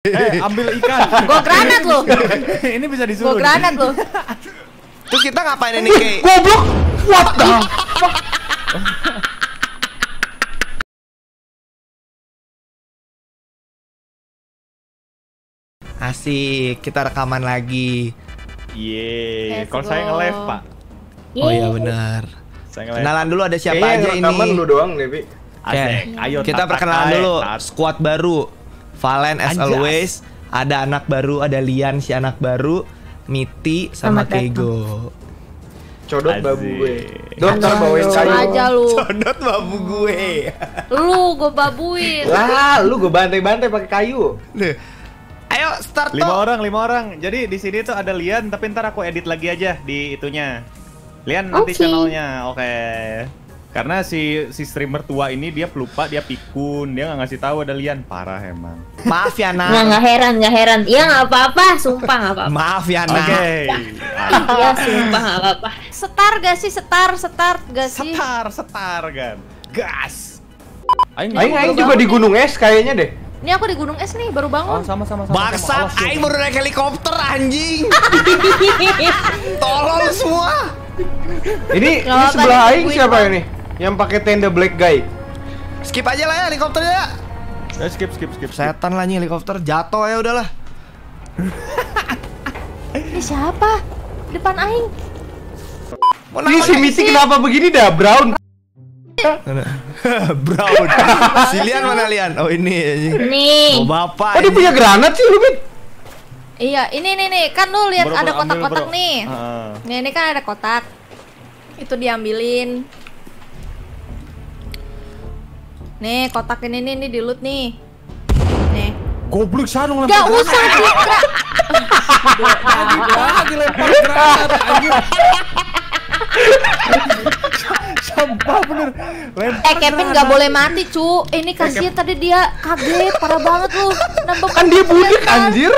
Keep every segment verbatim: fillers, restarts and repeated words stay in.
Eh, ambil ikan. Gua granat lu. Ini bisa disuruh. Gua granat lu. Terus kita ngapain ini, Kay? Goblok. What the fuck? Asik, kita rekaman lagi. Yeay. Let's Kalau saya go. nge-live, Pak. Oh iya benar. Saya nge-live. Kenalan dulu ada siapa Kayaknya aja yang ini. rekaman lu doang, Devi. Oke, Asik. Ayo kita tak- perkenalan tak- dulu tak- squad baru. Valen as Anjas. always. Ada anak baru, ada Lian si anak baru, Miti sama Selamat datang. Keigo. Codot Asik. babu gue. Dokter bawain Aduh, kayu. aja lu. Codot babu gue. Lu gua babuin. Lah, lu gue bantai-bantai pakai kayu. Nih. Ayo start Lima toh. orang, lima orang. Jadi di sini tuh ada Lian, tapi ntar aku edit lagi aja di itunya. Lian nanti Oke. channelnya, oke. Karena si si streamer tua ini dia pelupa, dia pikun, dia nggak ngasih tahu ada Lian. Parah emang. Maaf ya Nggak, nak. nggak heran, nggak heran. Iya nggak apa-apa, sumpah nggak apa-apa. Maaf ya Oke. nak. Iya sumpah nggak apa-apa. Setar gak sih? Setar, setar gak sih? Setar, setar kan. Gas. Aing, Aing aing juga di gunung es kayaknya deh. Ini aku di gunung es nih, baru Oh, bangun. sama sama sama. Bangsat, aing baru naik helikopter anjing. Tolol semua. Ini Nggak ini apa-apa, sebelah aing ditungguin, siapa Bang. ini? Yang pakai tenda black guy. Skip aja lah ya helikopternya ya. Eh, skip skip skip. skip. Setan lah nih helikopter jatuh ya udahlah. Ini siapa? Depan aing. Mau Ini si namanya- Miti kenapa begini dah, Brown? Brown. Si Lian mana Lian? Oh ini anjing. Nih, Oh bapak. Oh, dia ini. punya granat sih lu, Mit. Iya, ini nih nih, kan lu lihat Bro, ada bro, ambil, kotak-kotak bro. nih. Heeh. Nih, ini kan ada kotak. Itu diambilin. Nih, kotak ini nih, ini di loot nih. Nih. Goblok sana ngelempar. Gak usah Citra. Lagi lempar granat anjir. Sampah bener. Lempar Eh, Kevin granat. gak boleh mati, cu. Ini kasihan tadi dia kaget, parah banget lu. Nembak Kan dia budik anjir.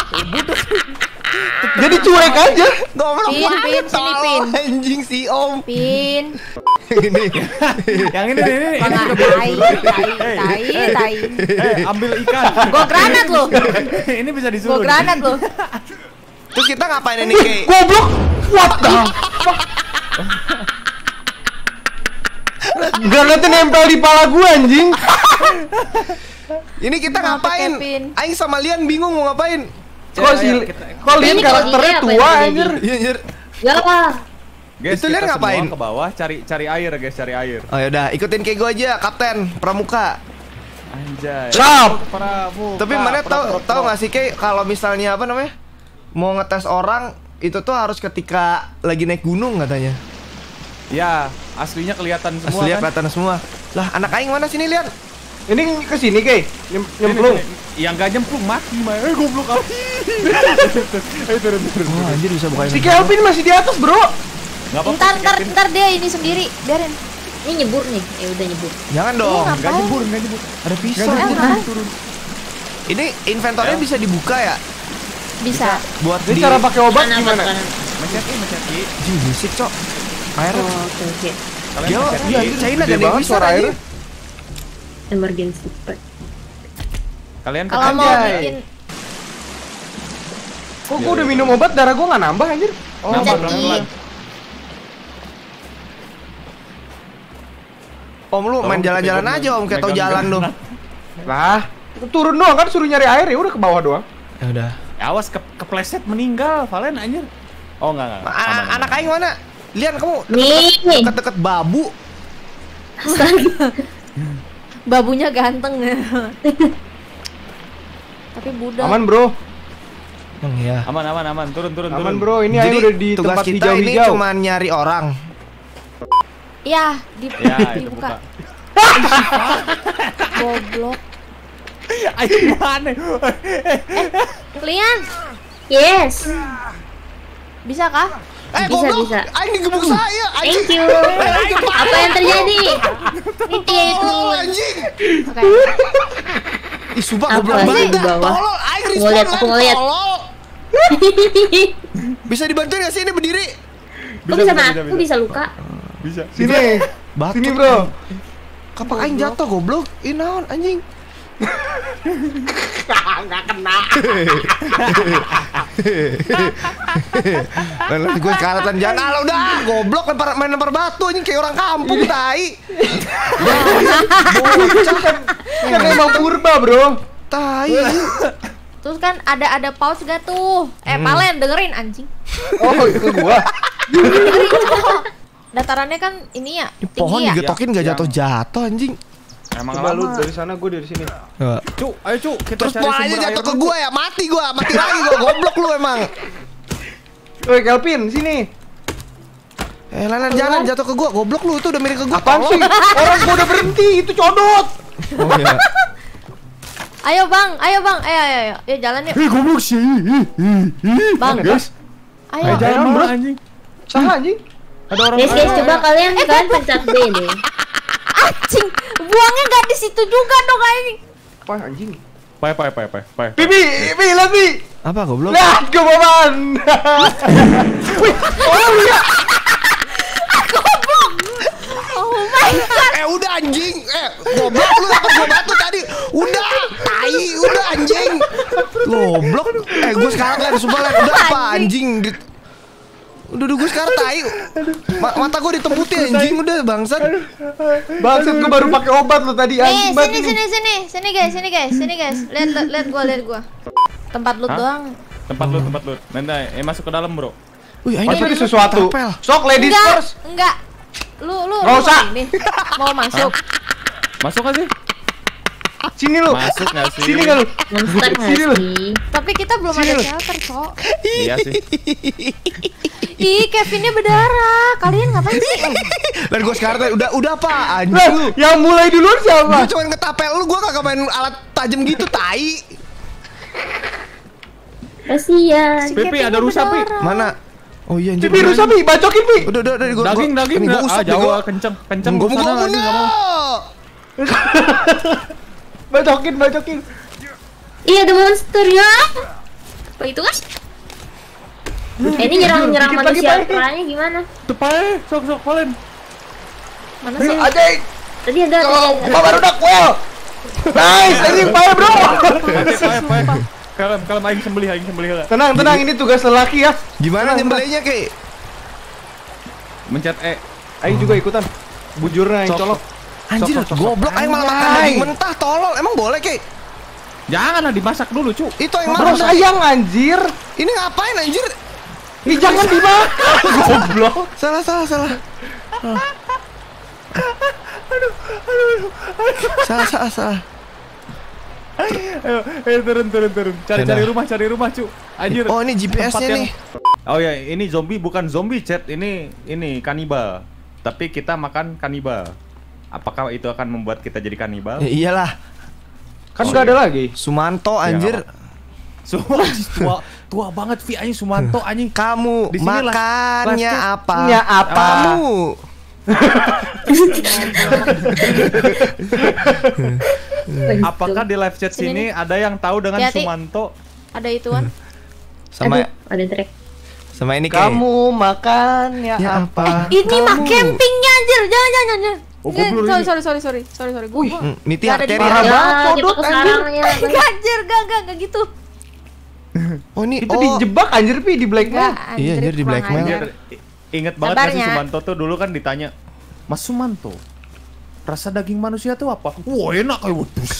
Jadi cuek aja. Goblok Pin, banget, pin, sini, tolol, Pin. anjing si Om. Pin. Ini. Yang ini ini ini. Mana ini tai, tai, Eh, tai, eh, tai. Eh, ambil ikan. Gua granat lu. Ini bisa Gua disuruh. granat lu. Terus kita ngapain ini, Kay? Goblok. What the fuck? Granatnya nempel di pala gua anjing. Ini kita Kenapa, ngapain? Kevin? Aing sama Lian bingung mau ngapain. Kok si Ayo, kita- kok Lian Ini karakternya kalau dia apa tua yang anjir. Iya, anjir. ya lah. Guys, Itu Lian kita ngapain? semua ke bawah cari cari air guys, cari air. Oh yaudah, ikutin Keigo aja, Kapten Pramuka. Anjay. Cap. Pramuka, Tapi mana pra- tahu pra- tahu pra- nggak sih Kay, kalau misalnya apa namanya? Mau ngetes orang itu tuh harus ketika lagi naik gunung katanya. Ya, aslinya kelihatan semua Asli kan. kelihatan semua. Lah, anak aing mana sini Lian? Ini ke sini, Kay. Nyem Sini, nyemplung. sini. Yang gak nyemplung mati mah. Eh goblok kali. Ayo turun turun. Oh, anjir bisa bukain. Si Kelvin masih di atas, Bro. Enggak apa-apa. Ntar, si ntar, Kevin. ntar dia ini sendiri, biarin. Ini nyebur nih. Ya udah nyebur. Jangan dong. Iya, Enggak nyebur, enggak nyebur. Ada pisau. Nggak anjir. nyebur, turun. Ini inventornya Ayo. bisa dibuka ya? Bisa. Buat Jadi di cara pakai obat Kanan, gimana? kanan. Mencet i, mencet i. Anjing, berisik, Cok. Air. Oh, oke oke. Kalian Yo, mencet iya, i. China Gede gak ada banget bisa suara aja. air. Emergency part. Kalian Kalau mau Anjay. bikin Kok gua udah minum obat darah gua nggak nambah anjir? Oh, Mencet pelan-pelan. i. Om lu main Tolong jalan-jalan pegang- aja Om, kayak tau pegang jalan granat. dong. Lah, turun doang kan suruh nyari air ya udah ke bawah doang. Ya udah. Awas ke kepleset meninggal, Valen anjir. Oh enggak enggak. A- Aman, aman. anak aing mana? Lian kamu Nih. deket-deket babu. Astaga. babunya ganteng. Tapi budak. Aman, Bro. Yang ya. Aman aman aman, turun turun turun. Aman, Bro. Ini air Jadi udah di tugas tempat kita ini hijau-hijau. cuma nyari orang. Ya, di, Ya, itu dibuka. buka. Goblok. Ayo mana? Lian, Yes. bisa kah? Eh, Bisa, goblok. bisa. Aing digebuk saya. Thank you. Apa yang terjadi? Itu ya itu. Tolol anjing. Oke. Ih, sumpah Apa goblok sih banget. di bawah? Tolol, aing Mau respon lihat, aku mau lagi, lihat. tolol. Bisa dibantuin gak sih ini berdiri? Kok bisa aku bisa luka? Bisa. Sini. Batu. Sini, Bro. Kapak aing jatuh goblok. Ih naon anjing. Nggak kena. Lalu gue sekarang jangan ala udah goblok lempar main lempar batu anjing kayak orang kampung tai. Kan emang purba, Bro. Tai. Terus kan ada ada pause gak tuh? Eh, Hmm. Palen dengerin anjing. Oh, itu gua. Dengerin cowok. Datarannya kan ini ya, Ini pohon tinggi ya. digetokin gak jatuh-jatuh anjing. Emang Coba lu lama. dari sana, gua dari sini. Cuk, ayo Cuk, kita Terus cari polanya sumber air jatuh ke dulu, gua ya, mati gua, mati lagi gua, goblok lu emang. Woi, Kelvin, sini. Eh, lalan jangan jatuh ke gua, goblok lu itu udah miring ke gua. Apaan sih? Orang gua udah berhenti, itu codot. Oh iya. Ayo bang, ayo bang, ayo ayo ayo, ayo jalan yuk. Ih, goblok sih. Bang, Guys, ayo. ayo jalan Bro. bro anjing. Salah anjing. Ada orang. Guys, guys, coba kalian kan pencet B nih. Anjing, buangnya gak di situ juga dong anjing. Apa anjing? Pai, pai, pai, pai, pai. Bibi, Bibi, lihat Bi. Apa goblok? Lihat gua baban. Wih, oh iya. Oh my god. Eh udah anjing, eh goblok lu apa gua batu tadi? Udah, tai, udah anjing. Goblok. Eh gua sekarang kan sumpah Len, udah apa anjing? Di- Udah udah gua sekarang tai. Ma- mata gua ditemputin anjing udah bangsat. Bangsat gua baru pakai obat lo tadi Nih, anjing banget sini ini. sini sini, sini guys, sini guys, sini guys. Lihat lihat lihat gua, lihat gua. Tempat loot Hah? doang. Tempat lu, tempat lu. Nanti eh masuk ke dalam, Bro. Wih, ini Maksudnya sesuatu. Tapel. Sok ladies Enggak, first. enggak. Lu lu Nggak lu usah. ini mau masuk. Masuk gak sih? Sini lu. Masuk gak sih? Sini enggak lu? Monster nggak Sini lu. sih? Tapi kita belum ada shelter, Cok. Iya sih. Ih, Kevinnya berdarah. Kalian ngapain sih? Dan gua sekarang tadi, udah udah apa Lah, anjing lu? yang mulai duluan siapa? Gua cuma ngetapel lu, gua kagak main alat tajam gitu, tai. Kasian. Si Pipi, Kevinnya ada rusa, Pi. berdarah. Mana? Oh iya anjir. Bibi rusak Bi, bacokin Bi. Udah udah udah gua Daging, gua- daging. ini gua Ah, usap nih, jauh, gua. kenceng, kenceng. Gua Gua gua sana gua anjing, nggak mau. Bacokin, bacokin. Iya, ada monster ya. Apa itu kan? Eh, ini nyerang-nyerang Dikit lagi, manusia Pak. caranya gimana? Tuh, pai, sok sok Valen. Mana Bi, sih? anjing. Tadi ada Oh, tadi ada. baru udah well. Nice, anjing fire bro. Pai, pai, pai. Kalem, kalem aing sembelih, aing sembelih lah. Tenang, tenang, ini tugas lelaki ya. Gimana nyembelihnya, Ki? Mencet E. Aing juga ikutan. Bujurnya yang Sok, colok. Anjir, Sok, sok, sok. goblok aing malah makan Anjay. daging mentah, tolol. Emang boleh, Ki? Janganlah dimasak dulu, Cuk. Itu yang Bro, mana? sayang anjir. Ini ngapain anjir? Ih, jangan dimakan. Goblok. Salah, salah, salah. Salah, salah, salah. Ayo, ayo turun, turun, turun. Cari, Yaudah. cari rumah, cari rumah, Cuk. Anjir. Oh, ini G P S-nya tempat yang- nih. Oh ya, ini zombie bukan zombie, chat. Ini ini kanibal. Tapi kita makan kanibal. Apakah itu akan membuat kita jadi kanibal? Ya, iyalah. Kan enggak ada lagi. Sumanto Ya, anjir. nggak Semua anjing, tua tua banget Vi anjing Sumanto anjing. Kamu Di sini live- makannya live chat. apa? Nya apa? Kamu. Apakah di live chat Sini sini ada yang tahu dengan Hati-hati. Sumanto? Ada ituan. Sama Aduh, ada track. sama ini kayak. Kamu makannya Ya apa? Ini mah Kamu. campingnya anjir. Jangan jangan jangan. Oh, Nggak, goblok sorry, ini. sorry sorry sorry sorry sorry. Gua Wih, gua- Hmm, Niti Nggak ada di arteri. parah Ya, banget, kita codot, ke sarangnya. Nggak, anjir, gak, gak, gak gitu. Oh ini Itu oh. dijebak anjir Pi di Gak, blackmail. Iya, anjir, di kurang blackmail. ajar. Anjir, i- inget banget gak sih Sabarnya. Sumanto tuh dulu kan ditanya, Mas Sumanto, rasa daging manusia tuh apa? Wah enak kayak wedus.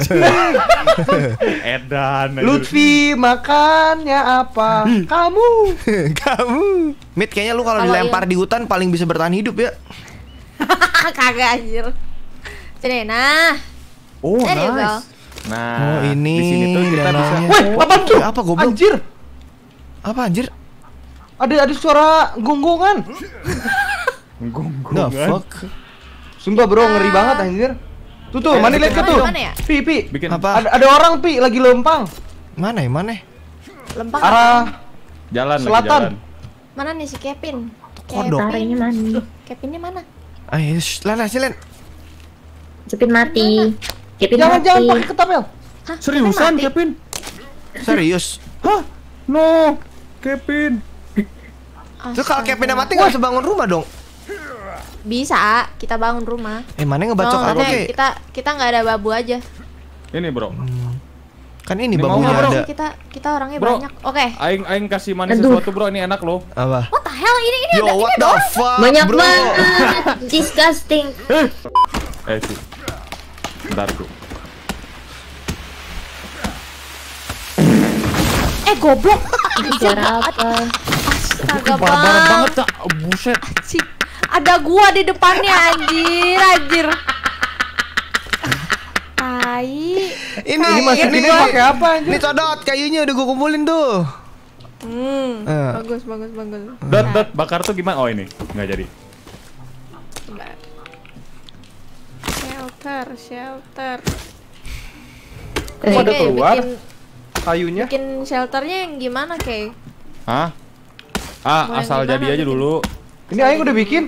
Edan. anjir. Lutfi makannya apa? Kamu. Kamu. Mit kayaknya lu kalau Kalau dilempar iya. di hutan paling bisa bertahan hidup ya. Kagak anjir. Sini, nah. Oh There you go. nice. Nah, Oh, ini di sini tuh kita bisa. dananya. Woi, apa tuh? Eh, apa goblok? Anjir. Apa anjir? Ada ada suara gonggongan. The Gonggongan. fuck? Sumpah bro, ngeri banget anjir. Tuh tuh, Eh, mana lihat ke tuh. mana ya? Pi, pi. Bikin Apa? Ada, ada orang pi lagi lempang. Mana ya mana? Lempang. Arah jalan lagi Selatan. jalan. Mana nih si Kevin? Kodok. Taringnya mana? Kevinnya mana? Ayo, shh, Lala, silen. Kepin mati. Kepin jangan mati. jangan pakai ketapel. Hah? Seriusan Kevin mati? Kevin? Serius. Hah? No, Kevin. Terus kalau Astaga. Kevin mati nggak bisa bangun rumah dong? Bisa, kita bangun rumah. Eh mana ngebacok Oh, aku ada, Ke? kita kita nggak ada babu aja. Ini bro. Kan ini Ini mau bambunya nggak, bro? ada. Kita kita orangnya Bro. banyak. Oke. Aing aing kasih manis Aduh. sesuatu bro, ini enak loh. Apa? What the hell? Ini ini Yo, ada what ini the doang. fuck, Banyak bro? banget. Disgusting. Eh sih. Bentar tuh. Eh goblok. Ini suara apa? Astaga Barbar bang. banget tak. Buset. Cik, ada gua di depannya anjir, anjir. Tai. Ini Ini masukinnya pakai apa anjir? Ini codot kayunya udah gua kumpulin tuh. Hmm. Eh. Bagus, bagus, bagus. Dot dot bakar tuh gimana? Oh ini nggak jadi. Coba. Shelter, shelter. Kok ada Kayak keluar bikin, kayunya? bikin shelternya yang gimana, Kay? Hah? Ah Mau yang asal gimana jadi aja bikin? dulu. Ini Aing udah bikin.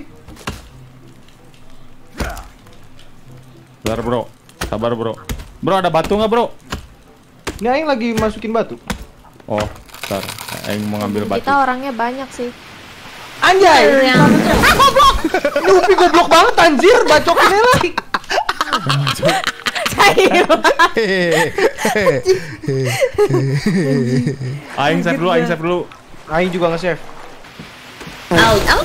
Bentar bro. Sabar bro. Bro ada batu nggak bro? Ini Aing lagi masukin batu. Oh, bentar. Aing mau ngambil batu. Kita orangnya banyak sih. Anjay. Yang Ah, goblok. Ini Upi goblok banget anjir, bacokinnya lagi. Aing save dulu, aing save dulu. Aing juga nge-save. out out.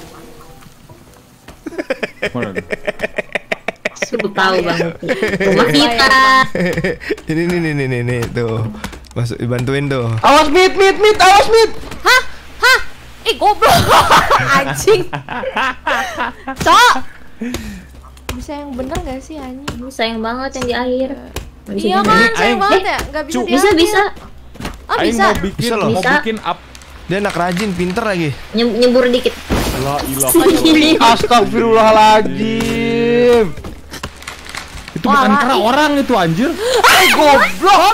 Mana tuh? Sudah tahu bang. Rumah kita. Ini nih nih nih nih nih tuh. Masuk dibantuin tuh. Awas mit mit mit, awas mit. Hah? Hah? Ih, goblok. Anjing. Cok. Bisa yang bener gak sih anjing? Sayang banget yang di air. Nggak bisa Iya gini. kan, Ini sayang aing- banget Eh, ya? Gak bisa cu- Bisa diambil. bisa. Oh Aing bisa. mau bikin, Bisa loh. mau Bisa. bikin up. Dia anak rajin, pinter lagi. Nyem- Nyembur dikit. La ilaha illallah. Astagfirullahaladzim. Itu Wah, bukan lah, kera ih. orang itu anjir. Eh goblok.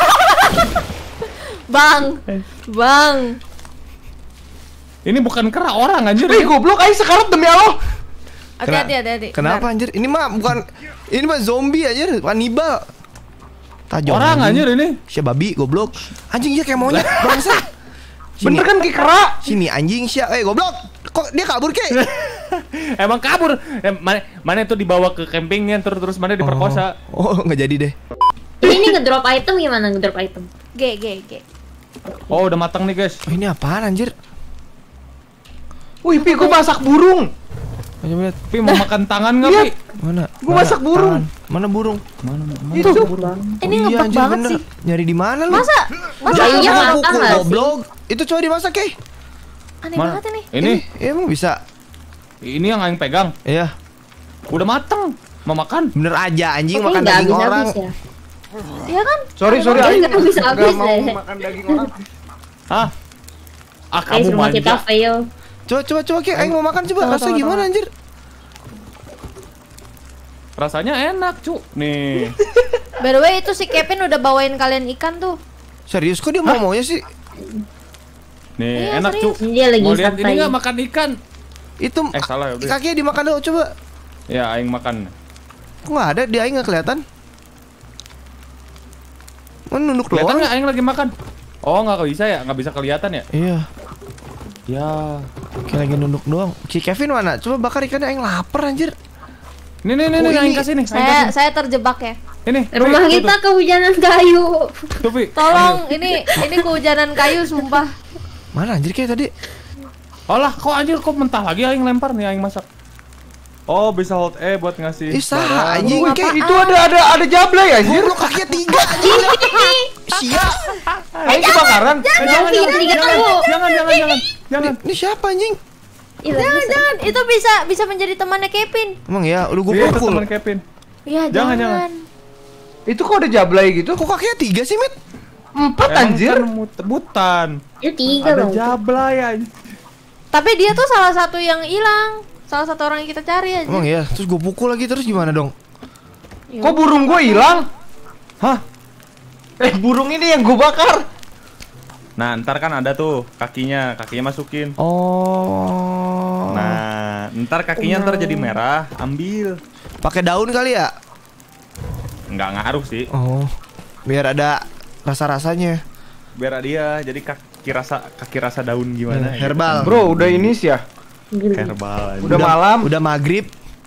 Bang. Bang. Ini bukan kera orang anjir. Eh goblok, Aing sekarat demi Allah. Hati-hati, hati-hati. Kenapa Bentar. anjir? Ini mah bukan ini mah zombie anjir, kanibal. Tajam. Orang anjir ini. Siapa babi goblok. Anjing dia kayak monyet bangsa. Sini, Bener kan kayak kera? sini anjing siapa? Eh goblok. Kok dia kabur kek? Emang kabur. Eh, mana mana itu dibawa ke campingnya terus terus mana diperkosa. Oh, oh, nggak jadi deh. Ini ini ngedrop item gimana ngedrop item? G, G, G. Oh, udah matang nih, guys. Oh, ini apaan anjir? Wih, Pi, gua masak burung. Coba lihat. Pi mau makan tangan nggak, Lihat. Pi? Mana? Gua Mana? masak burung. Tangan. Mana burung? Mana mana? Itu. Ini Oh, iya, ngebug anjir, banget bener. sih. Nyari di mana lu? Masa? Masa? Kayunya Gua matang pukul nggak sih? goblok. Itu coba dimasak, Kay. Aneh Mana? banget ini. Ini, Eh, emang bisa? ini yang aing pegang. Iya. Udah matang. Mau makan? Bener aja anjing Oke, makan nggak daging orang. habis-habis ya. Iya kan? Sorry, sorry, Nggak Aing habis nggak habis mau deh. makan daging orang. Hah? Ah, Guys, kamu rumah kita manja. fail. Coba coba coba Kay, aing mau makan coba. Tunggu, Rasanya tunggu, gimana anjir? Rasanya enak, cu. Nih. By the way, itu si Kevin udah bawain kalian ikan tuh. Serius kok dia mau maunya sih? Nih, Iya, enak, cu. Ini dia lagi Mau lihat ini santai. nggak makan ikan? Itu Eh, salah ya, udah. kakinya dimakan dulu coba. Ya, aing makan. Kok nggak ada? Dia aing nggak kelihatan. Mana nunduk Kelihatan doang? nggak aing lagi makan? Oh, nggak bisa ya? Nggak bisa kelihatan ya? Iya, Ya. kayak lagi nunduk doang. Si Kevin mana? Coba bakar ikannya, aing lapar anjir. Nih, nih, nih, Oh, nih, aing ini- kasih nih. Aing Saya kasih. saya terjebak ya. Ini. Rumah Pi, kita tuh, kehujanan kayu. tuh. Tuh, Pi. Tolong, ini ini kehujanan kayu sumpah. Mana anjir kayak tadi? Alah, kok anjir kok mentah lagi aing lempar nih aing masak. Oh, bisa hold E buat ngasih. Ih, sah barang. anjing Apaan? kayak Itu ada ada ada jablay anjir. goblok kakinya tiga anjing. Sia. Aing kebakaran. Eh, jangan, Jangan, jangan, jangan, jangan, jangan. jangan, jangan, jangan, jangan. Ini siapa anjing? Iya, Jangan, bisa. jangan. Itu bisa bisa menjadi temannya Kevin. Emang ya, udah gue Iya, itu pukul. teman Kevin. Iya, Jangan, jangan. jangan. Itu kok ada jablay gitu? Kok kakinya tiga sih, Mit? Empat Emang anjir. kan mut- butan. Itu tiga Ada bang. jablay anjing. Tapi dia tuh salah satu yang hilang. Salah satu orang yang kita cari aja. Emang ya, terus gue pukul lagi terus gimana dong? Ya Kok burung gua hilang? Hah? Eh, burung ini yang gua bakar. Nah, ntar kan ada tuh kakinya, kakinya masukin. Oh. Nah, ntar kakinya ntar jadi merah, ambil. Pakai daun kali ya? Nggak ngaruh sih, Oh. Biar ada rasa-rasanya. biar dia jadi kaki rasa kaki rasa daun gimana? Hmm, herbal. Bro, udah ini sih ya. Gila. Herbal. anjing. Udah malam. Udah maghrib.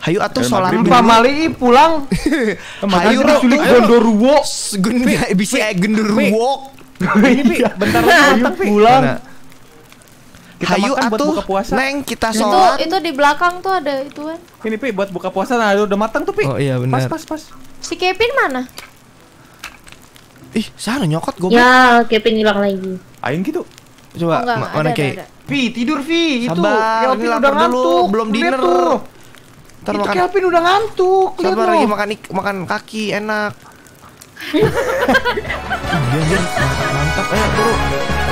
Hayu atuh Eh, sholat maghrib Pak dulu. Mali pulang. Hayu Kita culik Gondorwo. Gunda bisa genderuwo. Ini Pi, bentar lagi Ayo datang, Pi. pulang. Mana? Kita Hayu makan buat atuh, buka puasa. Neng kita Itu sholat. itu di belakang tuh ada ituan. Ini Pi buat buka puasa, nah udah matang tuh Pi. Oh iya Pas benar. pas pas. Si Kevin mana? Ih, sana nyokot goblok. Ya, Kevin hilang lagi. Aing gitu. Coba Oh, enggak, ma- ada, mana ada, kayak ada. Vi, tidur Vi. Itu Sabar, Kelvin ini udah lapar dulu, ngantuk. belum Lihat dinner. tuh. Ntar Itu makan. Kelvin udah ngantuk. Lihat Sabar lo. lagi makan ik- makan kaki enak. Iya, iya, mantap, mantap. Ayo, buru.